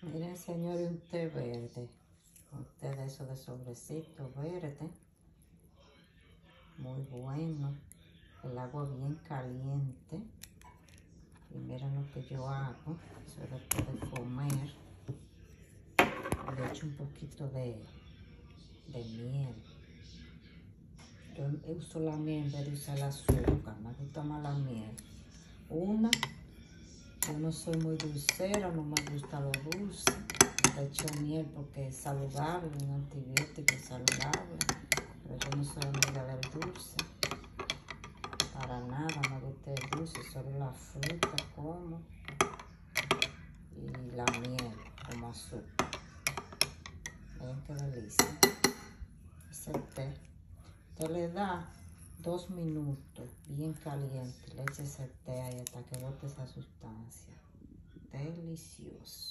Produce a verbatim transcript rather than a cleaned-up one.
Miren, señores, un té verde. Un té de esos de sobrecito verde. Muy bueno. El agua bien caliente. Y miren lo que yo hago. Eso después de comer. Le echo un poquito de, de miel. Yo uso la miel en vez de usar el azúcar. Me gusta más la miel. Una, yo no soy muy dulcera, no me gusta lo dulce. Le echo miel porque es saludable, un antibiótico saludable. Pero yo no soy amiga del dulce. Para nada me gusta el dulce, solo la fruta como. Y la miel como azúcar. Miren qué delicia. Ese té. Te le da dos minutos bien caliente. Le echa ese té ahí hasta que bote esa sustancia. Delicioso.